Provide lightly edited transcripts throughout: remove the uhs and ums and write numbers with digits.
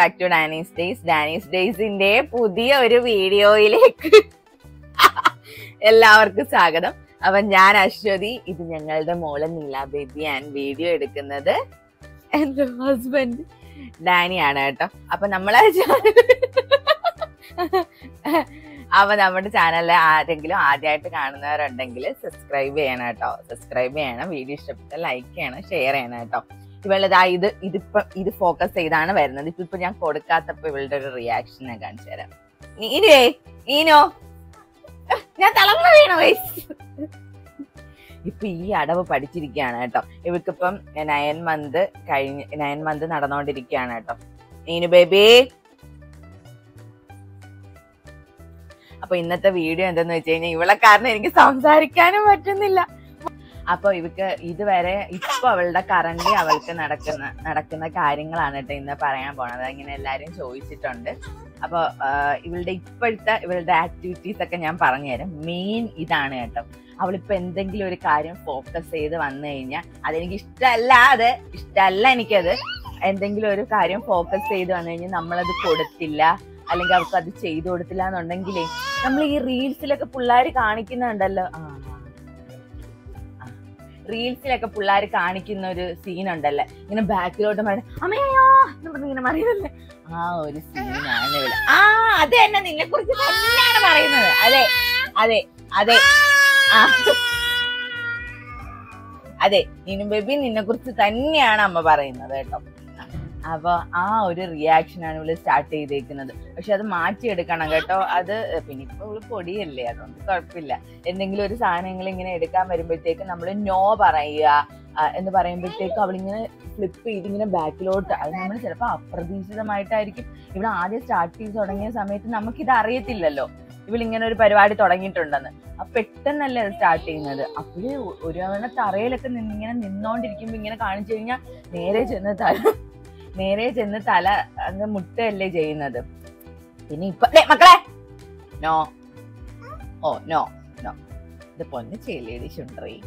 Back to Dani's days. Dani's ഡേയ്സിന്റെ പുതിയ ഒരു വീഡിയോയിലേക്ക് എല്ലാവർക്കും സ്വാഗതം. അപ്പൊ ഞാൻ അശ്വതി, ഇത് ഞങ്ങളുടെ മോള് നീല ബേബി. ആൻഡ് വീഡിയോ എടുക്കുന്നത് എന്റെ ഹസ്ബൻഡ് ഡാനിയാണ് കേട്ടോ. അപ്പൊ നമ്മളെ നമ്മുടെ ചാനലിൽ ആരെങ്കിലും ആദ്യമായിട്ട് കാണുന്നവരുണ്ടെങ്കിൽ സബ്സ്ക്രൈബ് ചെയ്യണം കേട്ടോ. സബ്സ്ക്രൈബ് ചെയ്യണം, വീഡിയോ ഇഷ്ടപ്പെട്ടാൽ ലൈക്ക് ചെയ്യണം, ഷെയർ ചെയ്യണം കേട്ടോ. ഇവളുടെ ഇത് ഫോക്കസ് ചെയ്താണ് വരുന്നത്. ഇപ്പൊ ഞാൻ കൊടുക്കാത്തപ്പോ ഇവളുടെ ഒരു റിയാക്ഷൻ ഞാൻ കാണിച്ചു തരാം. ഈനോ ഞാൻ തളർന്നു വീണു. ഇപ്പൊ ഈ അടവ് പഠിച്ചിരിക്കുകയാണ് കേട്ടോ. ഇവൾക്കിപ്പം 9 മന്ത് നടന്നുകൊണ്ടിരിക്കുകയാണ് കേട്ടോ. നീനു ബേബി. അപ്പൊ ഇന്നത്തെ വീഡിയോ എന്തെന്ന് വെച്ച് കഴിഞ്ഞാൽ ഇവളെ കാരണം എനിക്ക് സംസാരിക്കാനും പറ്റുന്നില്ല. അപ്പൊ ഇവക്ക് ഇതുവരെ ഇപ്പൊ അവളുടെ കറന്റ് അവൾക്ക് നടക്കുന്ന കാര്യങ്ങളാണ് കേട്ടോ ഇന്ന് പറയാൻ പോണത്. ഇങ്ങനെ എല്ലാരും ചോദിച്ചിട്ടുണ്ട്. അപ്പൊ ഇവളുടെ ആക്ടിവിറ്റീസ് ഒക്കെ ഞാൻ പറഞ്ഞുതരാം. മെയിൻ ഇതാണ് കേട്ടോ. അവളിപ്പോ എന്തെങ്കിലും ഒരു കാര്യം ഫോക്കസ് ചെയ്ത് വന്നു കഴിഞ്ഞാൽ അതെനിക്ക് ഇഷ്ടമല്ല എനിക്കത്. എന്തെങ്കിലും ഒരു കാര്യം ഫോക്കസ് ചെയ്ത് വന്നു കഴിഞ്ഞാൽ നമ്മളത് കൊടുത്തില്ല, അല്ലെങ്കിൽ അവർക്ക് അത് ചെയ്തു കൊടുത്തില്ല എന്നുണ്ടെങ്കിലേ, നമ്മൾ ഈ റീൽസിലൊക്കെ പിള്ളേർ കാണിക്കുന്നുണ്ടല്ലോ, റീൽസിലൊക്കെ പിള്ളേർ കാണിക്കുന്ന ഒരു സീൻ ഉണ്ടല്ലേ, ഇങ്ങനെ ബാക്കിലോട്ട് അമ്മയോ എന്ന് പറഞ്ഞ് ഇങ്ങനെ പറയുന്നല്ലേ, ആ ഒരു സീനാണ് ഇവിടെ. അത് തന്നെ നിന്നെ കുറിച്ച് തന്നെയാണ് പറയുന്നത്. അതെ അതെ അതെ അതെ നീനു ബേബി, നിന്നെ കുറിച്ച് തന്നെയാണ് അമ്മ പറയുന്നത് കേട്ടോ. അപ്പൊ ആ ഒരു റിയാക്ഷനാണ് ഇവള് സ്റ്റാർട്ട് ചെയ്തേക്കുന്നത്. പക്ഷെ അത് മാറ്റിയെടുക്കണം കേട്ടോ. അത് പിന്നെ ഇപ്പൊ ഇവള് പൊടിയല്ലേ, അതുകൊണ്ട് കുഴപ്പമില്ല. എന്തെങ്കിലും ഒരു സാധനങ്ങൾ ഇങ്ങനെ എടുക്കാൻ വരുമ്പോഴത്തേക്ക് നമ്മൾ നോ പറയുക എന്ന് പറയുമ്പോഴത്തേക്ക് അവളിങ്ങനെ ഫ്ലിപ്പ് ചെയ്ത് ഇങ്ങനെ ബാക്കിലോട്ട്, അത് നമ്മൾ ചിലപ്പോൾ അപ്രതീക്ഷിതമായിട്ടായിരിക്കും. ഇവിടെ ആദ്യം സ്റ്റാർട്ട് ചെയ്ത് തുടങ്ങിയ സമയത്ത് നമുക്കിത് അറിയത്തില്ലല്ലോ ഇവളിങ്ങനെ ഒരു പരിപാടി തുടങ്ങിയിട്ടുണ്ടെന്ന്. അപ്പൊ പെട്ടെന്നല്ലേ അത് സ്റ്റാർട്ട് ചെയ്യുന്നത്. അപ്പോഴേ ഒരു തവണ തറയിലൊക്കെ ഇങ്ങനെ നിന്നോണ്ടിരിക്കുമ്പോ ഇങ്ങനെ കാണിച്ചു കഴിഞ്ഞാൽ നേരെ ചെന്ന് തല അങ്ങ് മുട്ടയല്ലേ ചെയ്യുന്നത്. പിന്നെ ഇപ്പൊ മക്കളെ നോ, ഓ നോ നോ, ഇത് പൊന്ന് ചെല്ലേടി ചുണ്ടറി.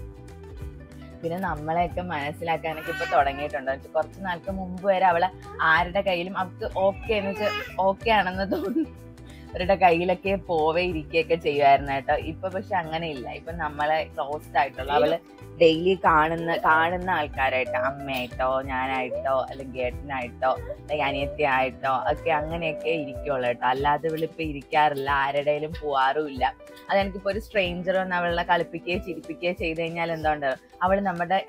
പിന്നെ നമ്മളെയൊക്കെ മനസ്സിലാക്കാനൊക്കെ ഇപ്പൊ തുടങ്ങിയിട്ടുണ്ട്. കുറച്ച് നാൾക്ക് മുമ്പ് വരെ അവളെ ആരുടെ കയ്യിലും അവൾക്ക് ഓക്കെ എന്ന് വെച്ചാൽ ഓക്കെ ആണെന്ന് തോന്നുന്നു, അവരുടെ കയ്യിലൊക്കെ പോവേ ഇരിക്കുകയൊക്കെ ചെയ്യുമായിരുന്നു കേട്ടോ. ഇപ്പൊ പക്ഷെ അങ്ങനെ ഇല്ല. ഇപ്പൊ നമ്മളെ ക്ലോസ്ഡ് ആയിട്ടുള്ള അവള് ഡെയിലി കാണുന്ന ആൾക്കാരായിട്ടോ, അമ്മയായിട്ടോ ഞാനായിട്ടോ അല്ലെങ്കിൽ ഏട്ടനായിട്ടോ അല്ലെങ്കിൽ അനിയത്തി ആയിട്ടോ ഒക്കെ അങ്ങനെയൊക്കെ ഇരിക്കുള്ളൂ കേട്ടോ. അല്ലാതെ ഇവളിപ്പോ ഇരിക്കാറില്ല, ആരുടെയിലും പോവാറുമില്ല. അതെനിക്കിപ്പോ ഒരു സ്ട്രേഞ്ചർ വന്ന് അവളെ കളിപ്പിക്കുകയോ ചിരിപ്പിക്കുകയോ ചെയ്ത് കഴിഞ്ഞാൽ എന്തുകൊണ്ട് അവള്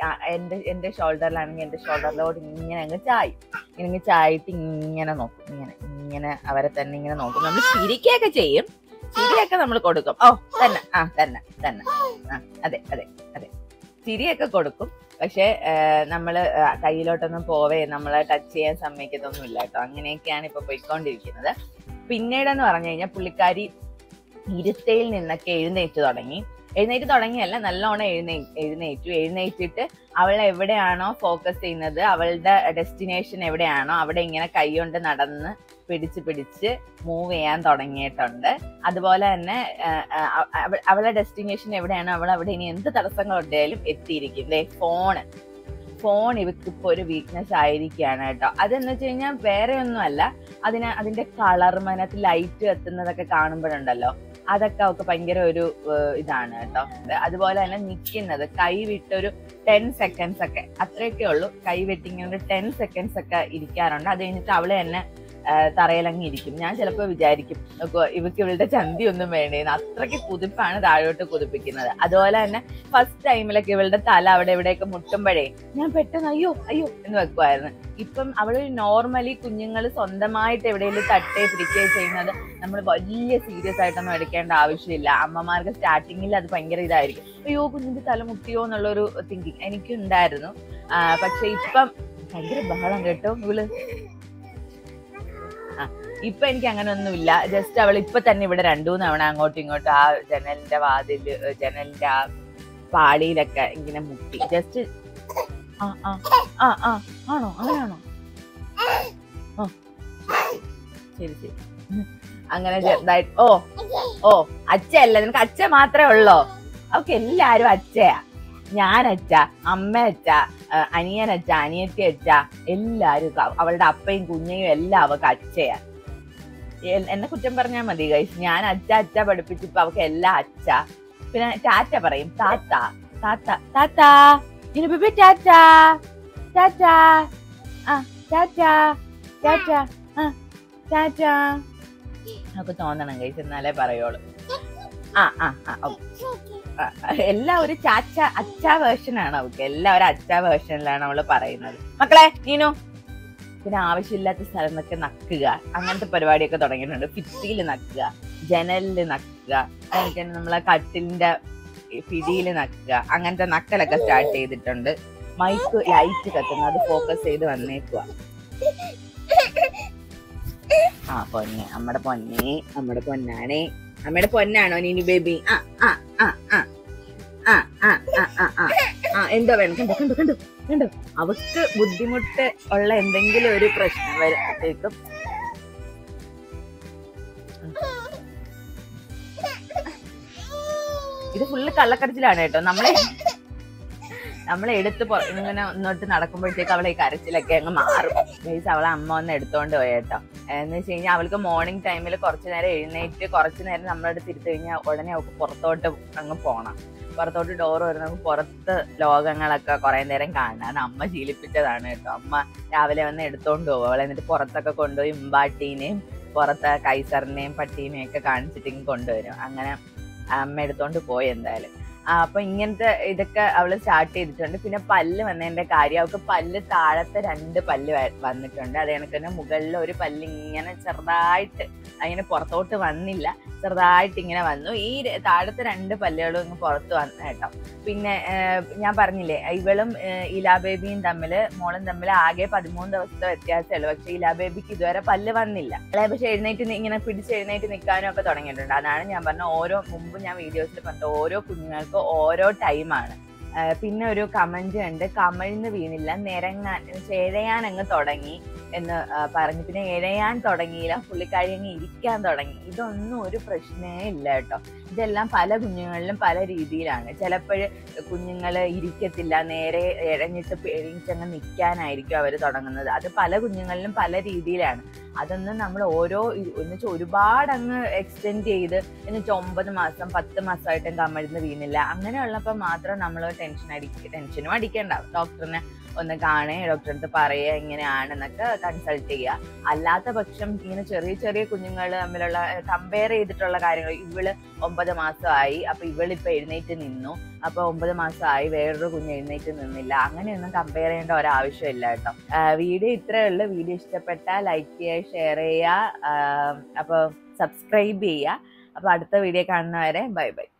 എന്റെ ഷോൾഡറിലാണെങ്കിൽ എന്റെ ഷോൾഡറിലോട്ട് ഇങ്ങനെ അങ്ങ് ചായിട്ട് ഇങ്ങനെ നോക്കും, ഇങ്ങനെ അവരെ തന്നെ ഇങ്ങനെ നോക്കും. നമ്മൾ ചിരിക്കുകയൊക്കെ ചെയ്യും, ചിരിയൊക്കെ നമ്മൾ കൊടുക്കും. ഓ തന്നെ തന്നെ അതെ അതെ അതെ, ചിരിയൊക്കെ കൊടുക്കും. പക്ഷെ നമ്മള് കയ്യിലോട്ടൊന്നും പോവേ നമ്മളെ ടച്ച് ചെയ്യാൻ സമ്മതിക്കത്തൊന്നുമില്ല കേട്ടോ. അങ്ങനെയൊക്കെയാണ് ഇപ്പൊ പോയിക്കൊണ്ടിരിക്കുന്നത്. പിന്നീടെന്ന് പറഞ്ഞു കഴിഞ്ഞാൽ പുള്ളിക്കാരി ഇരുത്തയിൽ നിന്നൊക്കെ എഴുന്നേറ്റ് തുടങ്ങിയല്ല, നല്ലോണം എഴുന്നേറ്റിട്ട് അവൾ എവിടെയാണോ ഫോക്കസ് ചെയ്യുന്നത്, അവളുടെ ഡെസ്റ്റിനേഷൻ എവിടെയാണോ അവിടെ ഇങ്ങനെ കൈകൊണ്ട് നടന്ന് പിടിച്ച് മൂവ് ചെയ്യാൻ തുടങ്ങിയിട്ടുണ്ട്. അതുപോലെ തന്നെ അവളുടെ ഡെസ്റ്റിനേഷൻ എവിടെയാണോ അവിടെ ഇനി എന്ത് തടസ്സങ്ങളുണ്ടായാലും എത്തിയിരിക്കും. ഫോൺ ഇവക്കിപ്പോ ഒരു വീക്ക്നെസ് ആയിരിക്കുകയാണ് കേട്ടോ. അതെന്ന് വെച്ച് കഴിഞ്ഞാൽ വേറെ ഒന്നും അല്ല, അതിന്റെ കളർ, അതിനകത്ത് ലൈറ്റ് എത്തുന്നതൊക്കെ കാണുമ്പോഴുണ്ടല്ലോ, അതൊക്കെ അവൾക്ക് ഭയങ്കര ഒരു ഇതാണ് കേട്ടോ. അതുപോലെ തന്നെ നിൽക്കുന്നത് കൈവിട്ടൊരു 10 സെക്കൻഡ്സ് ഒക്കെ, അത്രയൊക്കെ ഉള്ളൂ. കൈവിട്ടിങ്ങനെ ഒരു 10 സെക്കൻഡ്സ് ഒക്കെ ഇരിക്കാറുണ്ട്. അത് കഴിഞ്ഞിട്ട് അവള് തന്നെ തറയിലങ്ങ് ഇരിക്കും. ഞാൻ ചിലപ്പോൾ വിചാരിക്കും ഇവക്ക് ഇവളുടെ ചന്തി ഒന്നും വേണ്ടേന്ന്, അത്രയ്ക്ക് കുതിപ്പാണ് താഴോട്ട് കുതിപ്പിക്കുന്നത്. അതുപോലെ തന്നെ ഫസ്റ്റ് ടൈമിലൊക്കെ ഇവളുടെ തല അവിടെ ഇവിടെയൊക്കെ മുട്ടുമ്പോഴേ ഞാൻ പെട്ടെന്ന് അയ്യോ എന്ന് വെക്കുമായിരുന്നു. ഇപ്പം അവള് നോർമലി കുഞ്ഞുങ്ങൾ സ്വന്തമായിട്ട് എവിടെയെങ്കിലും തട്ടേ പിടിക്കുകയോ ചെയ്യുന്നത് നമ്മൾ വലിയ സീരിയസ് ആയിട്ടൊന്നും എടുക്കേണ്ട ആവശ്യമില്ല. അമ്മമാർക്ക് സ്റ്റാർട്ടിങ്ങിൽ അത് ഭയങ്കര ഇതായിരിക്കും, അയ്യോ കുഞ്ഞിന്റെ തല മുട്ടിയോ എന്നുള്ളൊരു തിങ്കിങ് എനിക്കുണ്ടായിരുന്നു. പക്ഷെ ഇപ്പം ഭയങ്കര ബഹളം കേട്ടോ ഇവള്. ഇപ്പൊ എനിക്ക് അങ്ങനെ ഒന്നുമില്ല. ജസ്റ്റ് അവൾ ഇപ്പൊ തന്നെ ഇവിടെ 2-3 തവണ അങ്ങോട്ടും ഇങ്ങോട്ടും ആ ജനലിന്റെ ആ പാളിയിലൊക്കെ ഇങ്ങനെ മുട്ടി. ജസ്റ്റ് ആണോ അങ്ങനെയാണോ, ശരി അങ്ങനെ ചെറുതായിട്ട്. ഓ അച്ഛയല്ല, നിനക്ക് അച്ഛ മാത്രമേ ഉള്ളോ? അവർക്ക് എല്ലാരും അച്ഛയാ. ഞാൻ അച്ഛ, അമ്മ അച്ഛ, അനിയൻ അച്ഛ, അനിയത്തി അച്ഛ, എല്ലാരും അവളുടെ അപ്പയും കുഞ്ഞയും എല്ലാം അവൾക്ക് അച്ഛയാ. എന്നെ കുറ്റം പറഞ്ഞാൽ മതി ഗൈസ്. ഞാൻ അച്ഛ പഠിപ്പിച്ചപ്പോ അവൾക്ക് എല്ലാം അച്ഛ. പിന്നെ ടാറ്റ പറയും, താത്ത താത്ത താത്ത, ഇനി ബേബി ടാറ്റ ടാറ്റ, ആ ടാറ്റ ടാറ്റ, ആ ടാറ്റ. നമുക്ക് തോന്നണം ഗൈസ്, എന്നാലേ പറയുള്ളൂ. എല്ലാം ഒരു ചാച്ച അച്ഛ വേർഷനാണ് അവൾക്ക്. എല്ലാം ഒരു അച്ഛ വേർഷനിലാണ് അവള് പറയുന്നത്. മക്കളെ നീനു. പിന്നെ ആവശ്യമില്ലാത്ത സ്ഥലത്തൊക്കെ നക്കുക, അങ്ങനത്തെ പരിപാടിയൊക്കെ തുടങ്ങിയിട്ടുണ്ട്. ഭിത്തിയിൽ നക്കുക, ജനലില് നക്കുക, നമ്മളെ കട്ടിലിന്റെ പിടിയില് നക്കുക, അങ്ങനത്തെ നക്കലൊക്കെ സ്റ്റാർട്ട് ചെയ്തിട്ടുണ്ട്. മൈക്ക് ലൈറ്റ് കത്തുന്നു, അത് ഫോക്കസ് ചെയ്ത് വന്നേക്കുക. പൊന്നെ, നമ്മുടെ പൊന്നെ, നമ്മുടെ പൊന്നാണേ, നമ്മുടെ പൊന്നാണോ നീനി ബേബി? എന്തോ വേണം? കണ്ടോ കണ്ടോ കണ്ടോ കണ്ടോ, അവക്ക് ബുദ്ധിമുട്ട് ഉള്ള എന്തെങ്കിലും ഒരു പ്രശ്നം വരുമ്പോഴത്തേക്കും ഇത് ഫുള്ള് കള്ളക്കരച്ചിലാണ് കേട്ടോ. നമ്മളെ എടുത്ത് ഇങ്ങനെ ഒന്നോട്ട് നടക്കുമ്പോഴത്തേക്ക് അവളെ ഈ കരച്ചിലൊക്കെ അങ്ങ് മാറും. മീൻസ് അവളെ അമ്മ ഒന്ന് എടുത്തോണ്ട് പോയി കേട്ടോ. എന്ന് വെച്ച് കഴിഞ്ഞാൽ അവൾക്ക് മോർണിംഗ് ടൈമിൽ കുറച്ചു നേരം എഴുന്നേറ്റ് കുറച്ചു നേരം നമ്മളോട് തിരിച്ചു കഴിഞ്ഞാൽ ഉടനെ അവൾക്ക് പുറത്തോട്ട് അങ്ങ് പോകണം. പുറത്തോട്ട് ഡോർ വരുന്ന പുറത്ത് ലോകങ്ങളൊക്കെ കുറെ നേരം കാണണം. അത് അമ്മ ശീലിപ്പിച്ചതാണ് കേട്ടോ. അമ്മ രാവിലെ വന്ന് എടുത്തോണ്ട് പോകും അവളെ. എന്നിട്ട് പുറത്തൊക്കെ കൊണ്ടുപോയി ഇമ്പാട്ടീനെയും പുറത്ത് കൈസറിനെയും പട്ടീനെയും ഒക്കെ കാണിച്ചിട്ട് കൊണ്ടുവരും. അങ്ങനെ അമ്മ എടുത്തോണ്ട് പോയി എന്തായാലും. അപ്പൊ ഇങ്ങനത്തെ ഇതൊക്കെ അവള് സ്റ്റാർട്ട് ചെയ്തിട്ടുണ്ട്. പിന്നെ പല്ല് വന്നതിന്റെ കാര്യം, അവൾക്ക് പല്ല് താഴത്തെ 2 പല്ല് വന്നിട്ടുണ്ട്. അത് കണക്ക് തന്നെ മുകളിൽ ഒരു പല്ല് ഇങ്ങനെ ചെറുതായിട്ട്, അങ്ങനെ പുറത്തോട്ട് വന്നില്ല, ചെറുതായിട്ട് ഇങ്ങനെ വന്നു. ഈ താഴത്തെ 2 പല്ലുകളും ഇങ്ങ് പുറത്ത് വന്നു കേട്ടോ. പിന്നെ ഞാൻ പറഞ്ഞില്ലേ, ഇവളും ഇലാ ബേബിയും മോളും തമ്മിൽ ആകെ 13 ദിവസത്തെ വ്യത്യാസമേ ഉള്ളൂ. പക്ഷെ ഇലാ ബേബിക്ക് ഇതുവരെ പല്ല് വന്നില്ല. പക്ഷെ എഴുന്നേറ്റ് ഇങ്ങനെ പിടിച്ചെഴുന്നേറ്റ് നിൽക്കാനും ഒക്കെ തുടങ്ങിയിട്ടുണ്ട്. അതാണ് ഞാൻ പറഞ്ഞ മുമ്പ് ഞാൻ വീഡിയോസിൽ പറഞ്ഞ ഓരോ കുഞ്ഞുങ്ങൾക്ക് ഓരോ ടൈമാണ്. പിന്നെ ഒരു കമന്റ് ഉണ്ട്, കമിഴ്ന്ന് വീണില്ല, ഇഴയാൻ അങ്ങ് തുടങ്ങി എന്ന് പറഞ്ഞു. പിന്നെ ഇഴയാൻ തുടങ്ങിയില്ല, പുള്ളിക്കാരി അങ്ങ് ഇരിക്കാൻ തുടങ്ങി. ഇതൊന്നും ഒരു പ്രശ്നമേ ഇല്ല കേട്ടോ. ഇതെല്ലാം പല കുഞ്ഞുങ്ങളിലും പല രീതിയിലാണ്. ചിലപ്പോൾ കുഞ്ഞുങ്ങൾ ഇരിക്കത്തില്ല, നേരെ ഇഴഞ്ഞിട്ട് എഴുന്നേറ്റങ്ങ് നിൽക്കാനായിരിക്കും അവർ തുടങ്ങുന്നത്. അത് പല കുഞ്ഞുങ്ങളിലും പല രീതിയിലാണ്. അതൊന്നും നമ്മൾ ഒരുപാട് അങ്ങ് എക്സ്റ്റെൻഡ് ചെയ്ത് എന്നിട്ട് 9 മാസം 10 മാസമായിട്ടും കമിഴ്ന്ന് വീണില്ല, അങ്ങനെയുള്ളപ്പോൾ മാത്രം നമ്മൾ ടെൻഷനും അടിക്കേണ്ട. ഡോക്ടറിനെ ഒന്ന് കാണുക, ഡോക്ടറെ അടുത്ത് പറയുക എങ്ങനെയാണെന്നൊക്കെ കൺസൾട്ട് ചെയ്യുക. അല്ലാത്ത പക്ഷം ഇങ്ങനെ ചെറിയ ചെറിയ കുഞ്ഞുങ്ങൾ തമ്മിലുള്ള കമ്പയർ ചെയ്തിട്ടുള്ള കാര്യങ്ങൾ, ഇവള് 9 മാസമായി, അപ്പൊ ഇവളിപ്പോ എഴുന്നേറ്റ് നിന്നു, അപ്പൊ 9 മാസമായി വേറൊരു കുഞ്ഞ് എഴുന്നേറ്റ് നിന്നില്ല, അങ്ങനെയൊന്നും കമ്പയർ ചെയ്യേണ്ട ഒരാവശ്യമില്ല കേട്ടോ. വീഡിയോ ഇത്രയേ ഉള്ളൂ. വീഡിയോ ഇഷ്ടപ്പെട്ടാൽ ലൈക്ക് ചെയ്യുക, ഷെയർ ചെയ്യുക, അപ്പൊ സബ്സ്ക്രൈബ് ചെയ്യുക. അപ്പൊ അടുത്ത വീഡിയോ കാണുന്നവരെ ബൈ ബൈ.